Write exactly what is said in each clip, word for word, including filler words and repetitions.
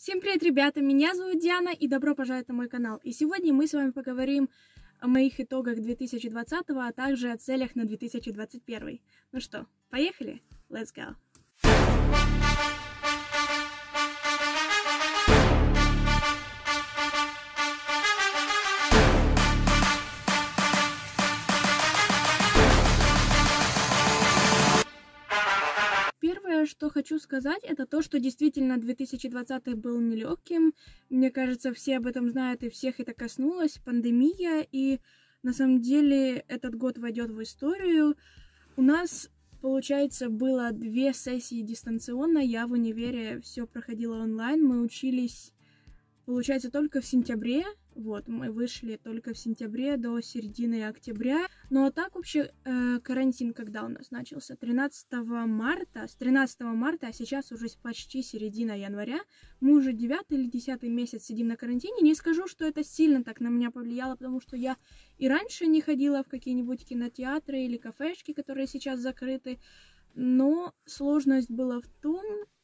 Всем привет, ребята! Меня зовут Диана, и добро пожаловать на мой канал. И сегодня мы с вами поговорим о моих итогах две тысячи двадцатого, а также о целях на две тысячи двадцать первый. Ну что, поехали? Let's go! Первое, что хочу сказать, это то, что действительно две тысячи двадцатый был нелегким. Мне кажется, все об этом знают, и всех это коснулось. Пандемия, и на самом деле этот год войдет в историю. У нас, получается, было две сессии дистанционно. Я в универе все проходила онлайн. Мы учились, получается, только в сентябре. Вот, мы вышли только в сентябре до середины октября. Ну а так вообще э, карантин когда у нас начался? тринадцатого марта. С тринадцатого марта, а сейчас уже почти середина января. Мы уже девятый или десятый месяц сидим на карантине. Не скажу, что это сильно так на меня повлияло, потому что я и раньше не ходила в какие-нибудь кинотеатры или кафешки, которые сейчас закрыты. Но сложность была в том,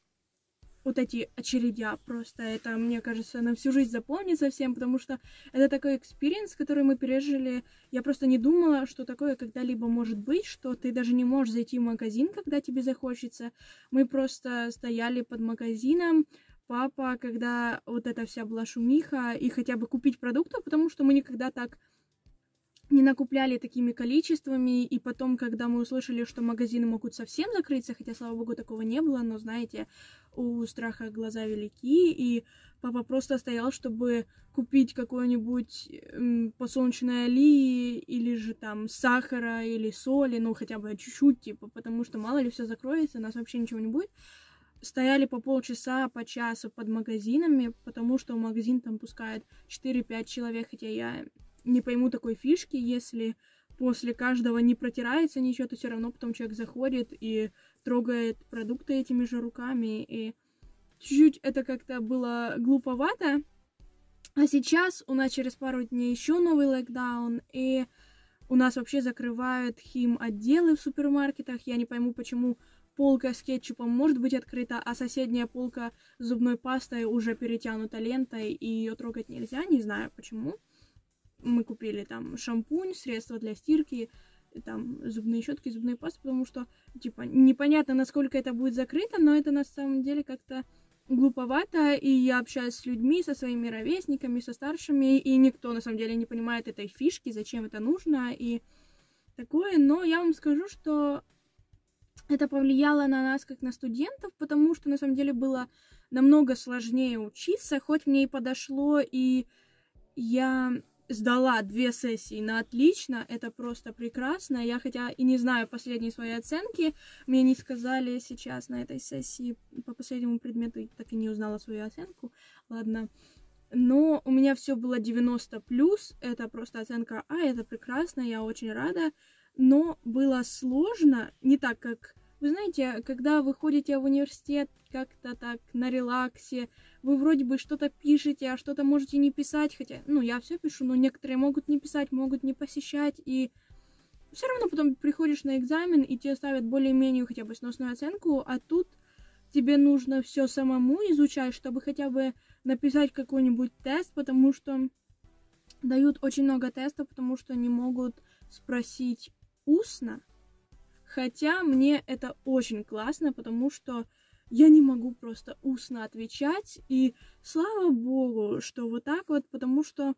вот эти очередя, просто это, мне кажется, на всю жизнь запомнится всем, потому что это такой экспириенс, который мы пережили. Я просто не думала, что такое когда-либо может быть, что ты даже не можешь зайти в магазин, когда тебе захочется. Мы просто стояли под магазином, папа, когда вот эта вся была шумиха, и хотя бы купить продукты, потому что мы никогда так не накупляли такими количествами, и потом, когда мы услышали, что магазины могут совсем закрыться, хотя, слава богу, такого не было, но, знаете, у страха глаза велики, и папа просто стоял, чтобы купить какое-нибудь м, подсолнечное олии, или же там сахара, или соли, ну, хотя бы чуть-чуть, типа, потому что мало ли все закроется, у нас вообще ничего не будет. Стояли по полчаса, по часу под магазинами, потому что магазин там пускает четыре-пять человек, хотя я не пойму такой фишки, если после каждого не протирается ничего, то все равно потом человек заходит и трогает продукты этими же руками, и чуть-чуть это как-то было глуповато. А сейчас у нас через пару дней еще новый локдаун, и у нас вообще закрывают хим-отделы в супермаркетах. Я не пойму, почему полка с кетчупом может быть открыта, а соседняя полка с зубной пастой уже перетянута лентой, и ее трогать нельзя, не знаю почему. Мы купили там шампунь, средства для стирки, там зубные щетки, зубные пасты, потому что, типа, непонятно, насколько это будет закрыто, но это на самом деле как-то глуповато, и я общаюсь с людьми, со своими ровесниками, со старшими, и никто на самом деле не понимает этой фишки, зачем это нужно, и такое, но я вам скажу, что это повлияло на нас как на студентов, потому что на самом деле было намного сложнее учиться, хоть мне и подошло, и я сдала две сессии на отлично, это просто прекрасно. Я хотя и не знаю последние свои оценки, мне не сказали сейчас на этой сессии по последнему предмету, так и не узнала свою оценку, ладно. Но у меня все было девяносто плюс, это просто оценка А, это прекрасно, я очень рада. Но было сложно, не так как, вы знаете, когда вы ходите в университет как-то так на релаксе, вы вроде бы что-то пишете, а что-то можете не писать, хотя, ну, я все пишу, но некоторые могут не писать, могут не посещать, и все равно потом приходишь на экзамен, и тебе ставят более-менее хотя бы сносную оценку, а тут тебе нужно все самому изучать, чтобы хотя бы написать какой-нибудь тест, потому что дают очень много тестов, потому что не могут спросить устно. Хотя мне это очень классно, потому что я не могу просто устно отвечать. И слава богу, что вот так вот, потому что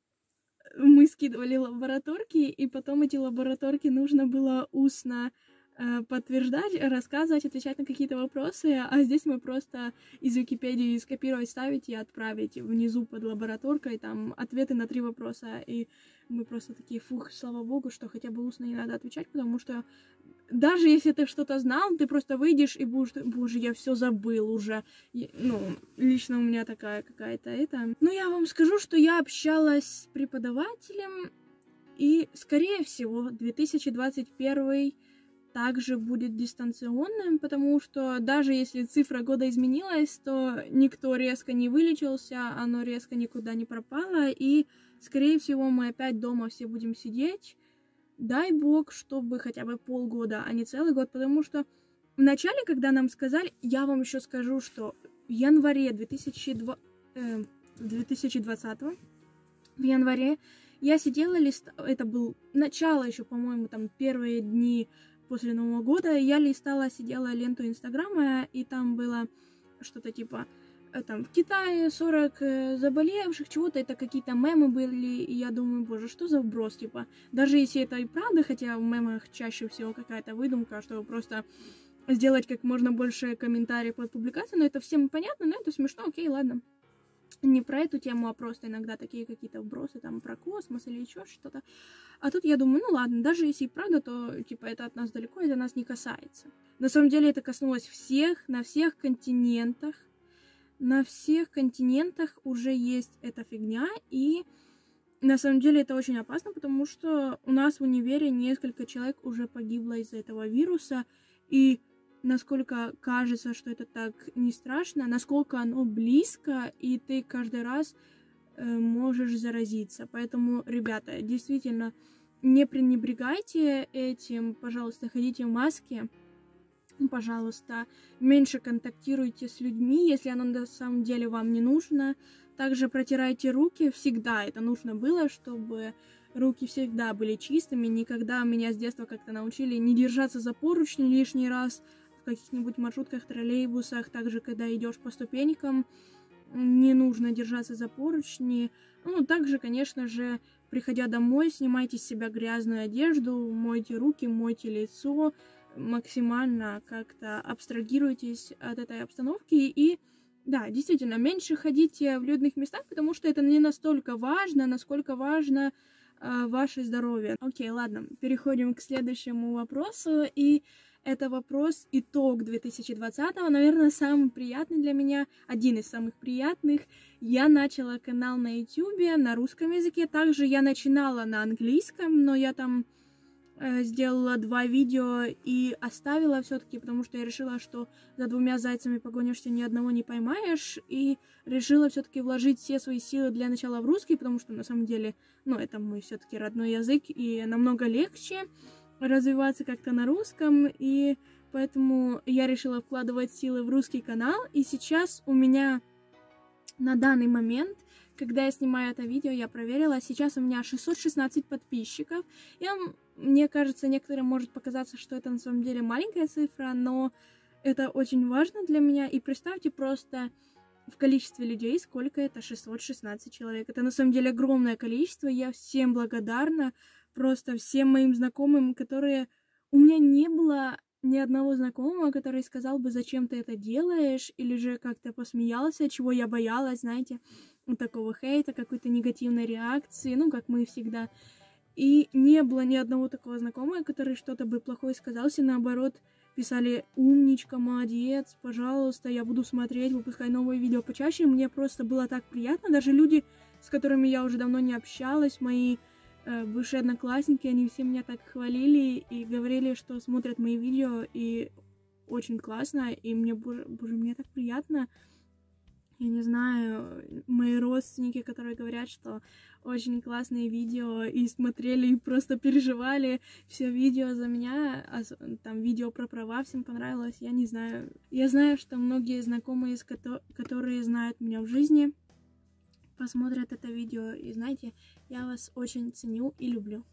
мы скидывали лабораторки, и потом эти лабораторки нужно было устно э, подтверждать, рассказывать, отвечать на какие-то вопросы. А здесь мы просто из Википедии скопировать, ставить и отправить внизу под лабораторкой там ответы на три вопроса. И мы просто такие, фух, слава богу, что хотя бы устно не надо отвечать, потому что даже если ты что-то знал, ты просто выйдешь и будешь, боже, я все забыл уже. И, ну, лично у меня такая какая-то это. Но я вам скажу, что я общалась с преподавателем, и, скорее всего, две тысячи двадцать первый также будет дистанционным, потому что даже если цифра года изменилась, то никто резко не вылечился, оно резко никуда не пропало, и, скорее всего, мы опять дома все будем сидеть. Дай бог, чтобы хотя бы полгода, а не целый год, потому что вначале, когда нам сказали, я вам еще скажу, что январе две тысячи двадцатого, в январе я сидела, листала, это был начало еще, по-моему, там первые дни после Нового года, я листала, сидела ленту Инстаграма, и там было что-то типа, там, в Китае сорок заболевших, чего-то, это какие-то мемы были, и я думаю, боже, что за вброс, типа, даже если это и правда, хотя в мемах чаще всего какая-то выдумка, чтобы просто сделать как можно больше комментариев под публикацией, но это всем понятно, но это смешно, окей, ладно. Не про эту тему, а просто иногда такие какие-то вбросы, там, про космос или еще что-то. А тут я думаю, ну ладно, даже если и правда, то, типа, это от нас далеко, это нас не касается. На самом деле это коснулось всех, на всех континентах. На всех континентах уже есть эта фигня, и на самом деле это очень опасно, потому что у нас в универе несколько человек уже погибло из-за этого вируса, и насколько кажется, что это так не страшно, насколько оно близко, и ты каждый раз э, можешь заразиться. Поэтому, ребята, действительно, не пренебрегайте этим, пожалуйста, ходите в маске, пожалуйста, меньше контактируйте с людьми, если оно на самом деле вам не нужно. Также протирайте руки, всегда это нужно было, чтобы руки всегда были чистыми. Никогда меня с детства как-то научили не держаться за поручни лишний раз, в каких-нибудь маршрутках, троллейбусах, также, когда идешь по ступенькам, не нужно держаться за поручни. Ну, также, конечно же, приходя домой, снимайте с себя грязную одежду, мойте руки, мойте лицо, максимально как-то абстрагируйтесь от этой обстановки. И, да, действительно, меньше ходите в людных местах, потому что это не настолько важно, насколько важно э, ваше здоровье. Окей, ладно, переходим к следующему вопросу, и это вопрос итог две тысячи двадцатого, наверное, самый приятный для меня, один из самых приятных. Я начала канал на ютубе на русском языке, также я начинала на английском, но я там э, сделала два видео и оставила все-таки, потому что я решила, что за двумя зайцами погонишься, ни одного не поймаешь, и решила все-таки вложить все свои силы для начала в русский, потому что на самом деле, ну, это мой все-таки родной язык, и намного легче развиваться как-то на русском, и поэтому я решила вкладывать силы в русский канал, и сейчас у меня на данный момент, когда я снимаю это видео, я проверила, сейчас у меня шестьсот шестнадцать подписчиков, и мне кажется, некоторым может показаться, что это на самом деле маленькая цифра, но это очень важно для меня, и представьте просто в количестве людей, сколько это шестьсот шестнадцать человек, это на самом деле огромное количество, я всем благодарна, просто всем моим знакомым, которые... У меня не было ни одного знакомого, который сказал бы, зачем ты это делаешь, или же как-то посмеялся, чего я боялась, знаете, вот такого хейта, какой-то негативной реакции, ну, как мы всегда. И не было ни одного такого знакомого, который что-то бы плохое сказал, и наоборот, писали: умничка, молодец, пожалуйста, я буду смотреть, выпускай новые видео почаще. Мне просто было так приятно, даже люди, с которыми я уже давно не общалась, мои бывшие одноклассники, они все меня так хвалили и говорили, что смотрят мои видео, и очень классно, и мне, боже, боже, мне так приятно. Я не знаю, мои родственники, которые говорят, что очень классные видео, и смотрели, и просто переживали все видео за меня, а там видео про права всем понравилось, я не знаю. Я знаю, что многие знакомые, которые знают меня в жизни, посмотрят это видео, и знаете, я вас очень ценю и люблю.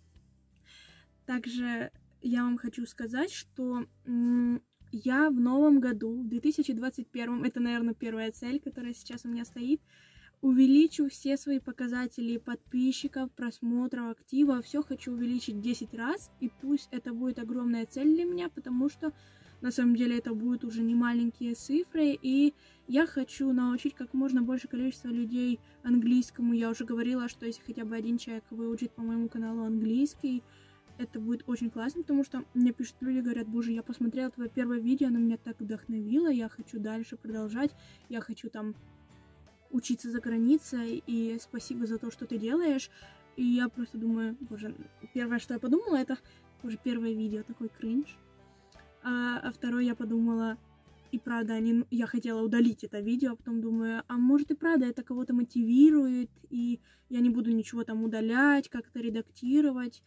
Также я вам хочу сказать, что м- я в новом году, в две тысячи двадцать первом, это, наверное, первая цель, которая сейчас у меня стоит, увеличу все свои показатели подписчиков, просмотров, актива, все хочу увеличить десять раз, и пусть это будет огромная цель для меня, потому что на самом деле это будут уже не маленькие цифры, и я хочу научить как можно больше количества людей английскому. Я уже говорила, что если хотя бы один человек выучит по моему каналу английский, это будет очень классно, потому что мне пишут люди, говорят: боже, я посмотрела твое первое видео, оно меня так вдохновило, я хочу дальше продолжать, я хочу там учиться за границей, и спасибо за то, что ты делаешь. И я просто думаю, боже, первое, что я подумала, это, боже, первое видео, такой кринж. А, а второе я подумала, и правда, они, я хотела удалить это видео, а потом думаю, а может и правда это кого-то мотивирует, и я не буду ничего там удалять, как-то редактировать.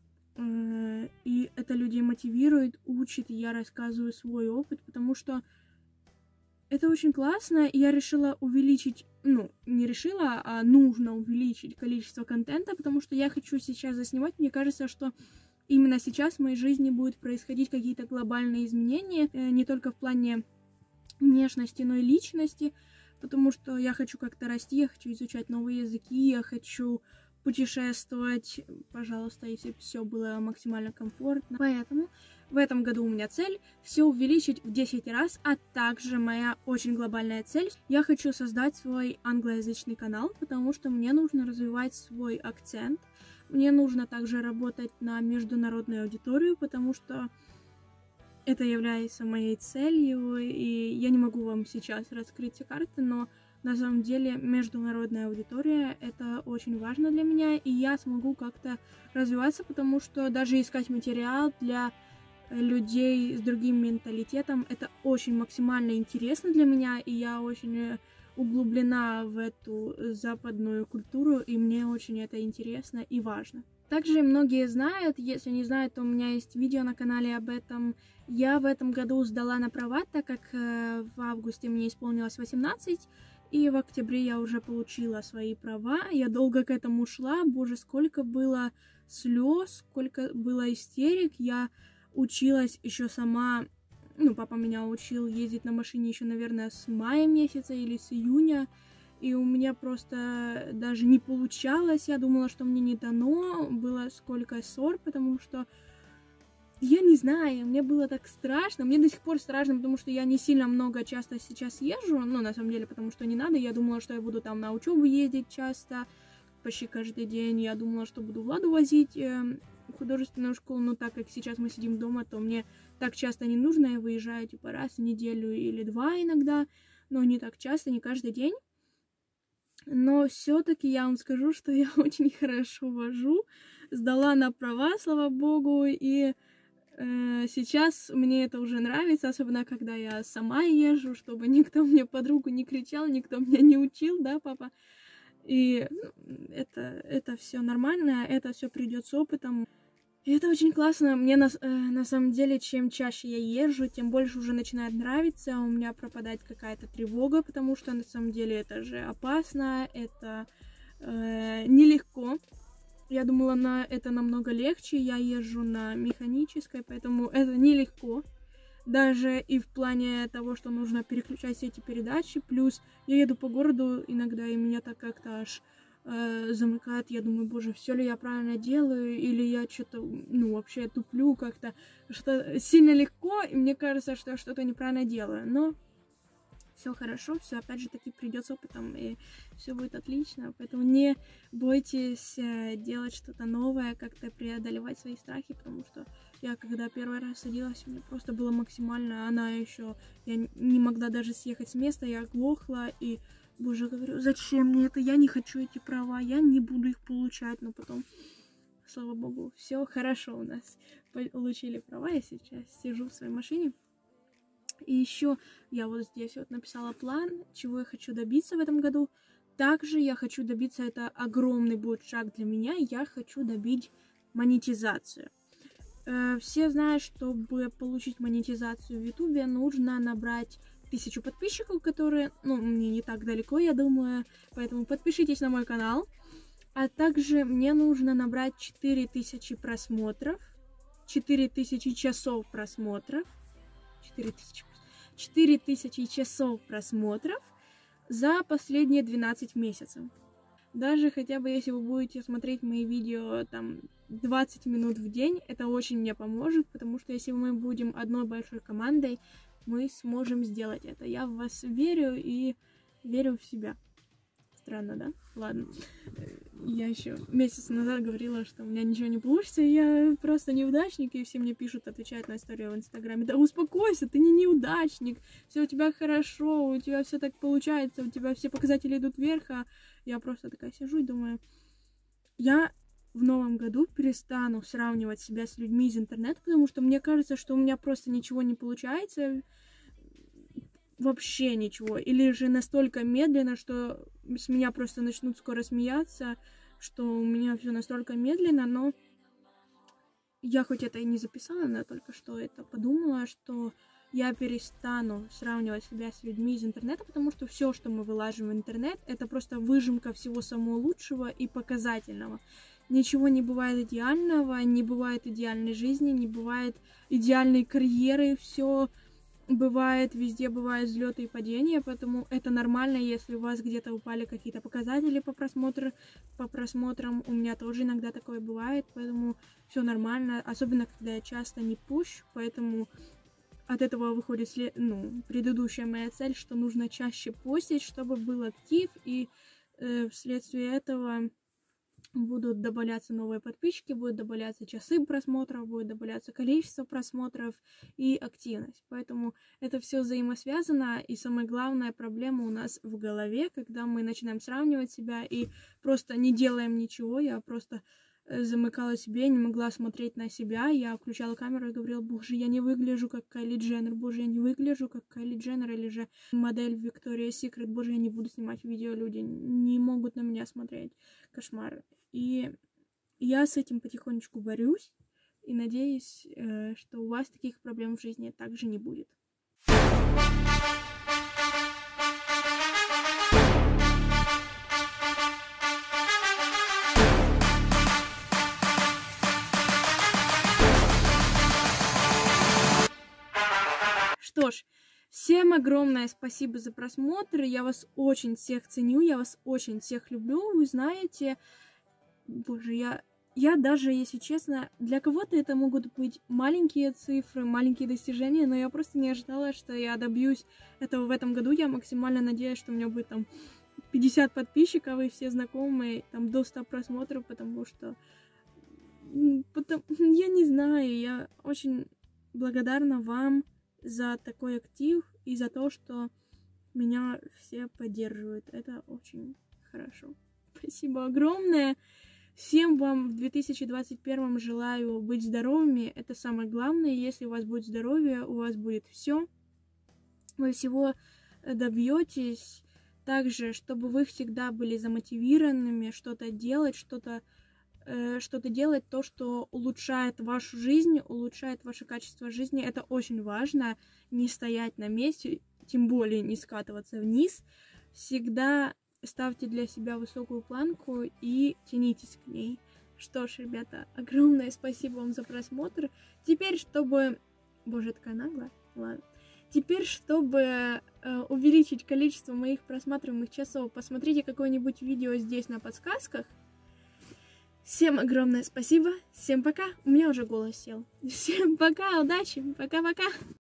И это людей мотивирует, учит, и я рассказываю свой опыт, потому что Это очень классно, и я решила увеличить, ну, не решила, а нужно увеличить количество контента, потому что я хочу сейчас заснимать. Мне кажется, что именно сейчас в моей жизни будут происходить какие-то глобальные изменения, не только в плане внешности, но и личности, потому что я хочу как-то расти, я хочу изучать новые языки, я хочу путешествовать, пожалуйста, если все было максимально комфортно. Поэтому в этом году у меня цель все увеличить в десять раз, а также моя очень глобальная цель. Я хочу создать свой англоязычный канал, потому что мне нужно развивать свой акцент. Мне нужно также работать на международную аудиторию, потому что это является моей целью, и я не могу вам сейчас раскрыть все карты, но на самом деле международная аудитория — это очень важно для меня, и я смогу как-то развиваться, потому что даже искать материал для людей с другим менталитетом — это очень максимально интересно для меня, и я очень углублена в эту западную культуру, и мне очень это интересно и важно. Также многие знают, если не знают, то у меня есть видео на канале об этом. Я в этом году сдала на права, так как в августе мне исполнилось восемнадцать, и в октябре я уже получила свои права. Я долго к этому шла, боже, сколько было слез, сколько было истерик. Я училась еще сама, ну, папа меня учил ездить на машине еще, наверное, с мая месяца или с июня. И у меня просто даже не получалось, я думала, что мне не дано, было сколько ссор, потому что, я не знаю, мне было так страшно, мне до сих пор страшно, потому что я не сильно много часто сейчас езжу, ну, на самом деле, потому что не надо, я думала, что я буду там на учебу ездить часто, почти каждый день, я думала, что буду Владу возить э, в художественную школу, но так как сейчас мы сидим дома, то мне так часто не нужно, я выезжаю типа раз в неделю или два иногда, но не так часто, не каждый день. Но все-таки я вам скажу, что я очень хорошо вожу, сдала на права, слава богу, и э, сейчас мне это уже нравится, особенно когда я сама езжу, чтобы никто мне под руку не кричал, никто меня не учил, да, папа. И ну, это, это все нормально, это все придет с опытом. И это очень классно. Мне на, э, на самом деле, чем чаще я езжу, тем больше уже начинает нравиться. У меня пропадает какая-то тревога, потому что на самом деле это же опасно, это э, нелегко. Я думала, на это намного легче. Я езжу на механической, поэтому это нелегко. Даже и в плане того, что нужно переключать все эти передачи. Плюс я еду по городу иногда, и меня так как-то аж замыкает, я думаю, боже, все ли я правильно делаю, или я что-то, ну, вообще туплю как-то, что сильно легко, и мне кажется, что я что-то неправильно делаю, но все хорошо, все опять же таки придет с опытом, и все будет отлично, поэтому не бойтесь делать что-то новое, как-то преодолевать свои страхи, потому что я, когда первый раз садилась, мне просто было максимально, она еще, я не могла даже съехать с места, я оглохла, и боже, говорю, зачем мне это? Я не хочу эти права, я не буду их получать, но потом, слава богу, все хорошо у нас. Получили права, я сейчас сижу в своей машине. И еще я вот здесь вот написала план, чего я хочу добиться в этом году. Также я хочу добиться, это огромный будет шаг для меня, я хочу добить монетизацию. Все знают, чтобы получить монетизацию в Ютубе, нужно набрать тысячу подписчиков, которые, ну, мне не так далеко, я думаю, поэтому подпишитесь на мой канал, а также мне нужно набрать четыре тысячи просмотров, четыре тысячи часов просмотров, четыре тысячи, четыре тысячи часов просмотров за последние двенадцать месяцев. Даже хотя бы если вы будете смотреть мои видео там двадцать минут в день, это очень мне поможет, потому что если мы будем одной большой командой, мы сможем сделать это. Я в вас верю и верю в себя. Странно, да? Ладно. Я еще месяц назад говорила, что у меня ничего не получится, и я просто неудачник, и все мне пишут, отвечают на историю в Инстаграме. Да успокойся, ты не неудачник, все у тебя хорошо, у тебя все так получается, у тебя все показатели идут вверх, а я просто такая сижу и думаю, я в новом году перестану сравнивать себя с людьми из интернета, потому что мне кажется, что у меня просто ничего не получается, вообще ничего, или же настолько медленно, что с меня просто начнут скоро смеяться, что у меня все настолько медленно, но я хоть это и не записала, но только что это подумала, что я перестану сравнивать себя с людьми из интернета, потому что все, что мы вылаживаем в интернет, это просто выжимка всего самого лучшего и показательного. Ничего не бывает идеального, не бывает идеальной жизни, не бывает идеальной карьеры, все бывает, везде бывают взлеты и падения, поэтому это нормально, если у вас где-то упали какие-то показатели по просмотру, по просмотрам, у меня тоже иногда такое бывает, поэтому все нормально, особенно когда я часто не пущу, поэтому от этого выходит след... ну, предыдущая моя цель, что нужно чаще постить, чтобы был актив, и э, вследствие этого будут добавляться новые подписчики, будут добавляться часы просмотров, будет добавляться количество просмотров и активность. Поэтому это все взаимосвязано, и самая главная проблема у нас в голове, когда мы начинаем сравнивать себя и просто не делаем ничего. Я просто замыкала себе, не могла смотреть на себя, я включала камеру и говорила: боже, я не выгляжу как Кайли Дженнер, боже, я не выгляжу как Кайли Дженнер, или же модель Victoria's Secret, боже, я не буду снимать видео, люди не могут на меня смотреть, кошмар. И я с этим потихонечку борюсь, и надеюсь, что у вас таких проблем в жизни также не будет. Что ж, всем огромное спасибо за просмотр, я вас очень всех ценю, я вас очень всех люблю, вы знаете, боже, я, я даже, если честно, для кого-то это могут быть маленькие цифры, маленькие достижения, но я просто не ожидала, что я добьюсь этого в этом году, я максимально надеюсь, что у меня будет там пятьдесят подписчиков и все знакомые, там до ста просмотров, потому что, потому, я не знаю, я очень благодарна вам за такой актив и за то, что меня все поддерживают. Это очень хорошо. Спасибо огромное. Всем вам в две тысячи двадцать первом желаю быть здоровыми. Это самое главное. Если у вас будет здоровье, у вас будет все. Вы всего добьетесь. Также, чтобы вы всегда были замотивированными что-то делать, что-то что-то делать, то, что улучшает вашу жизнь, улучшает ваше качество жизни. Это очень важно, не стоять на месте, тем более не скатываться вниз. Всегда ставьте для себя высокую планку и тянитесь к ней. Что ж, ребята, огромное спасибо вам за просмотр. Теперь, чтобы... Боже, такая наглая. Ладно. Теперь, чтобы э, увеличить количество моих просматриваемых часов, посмотрите какое-нибудь видео здесь на подсказках. Всем огромное спасибо, всем пока, у меня уже голос сел. Всем пока, удачи, пока-пока.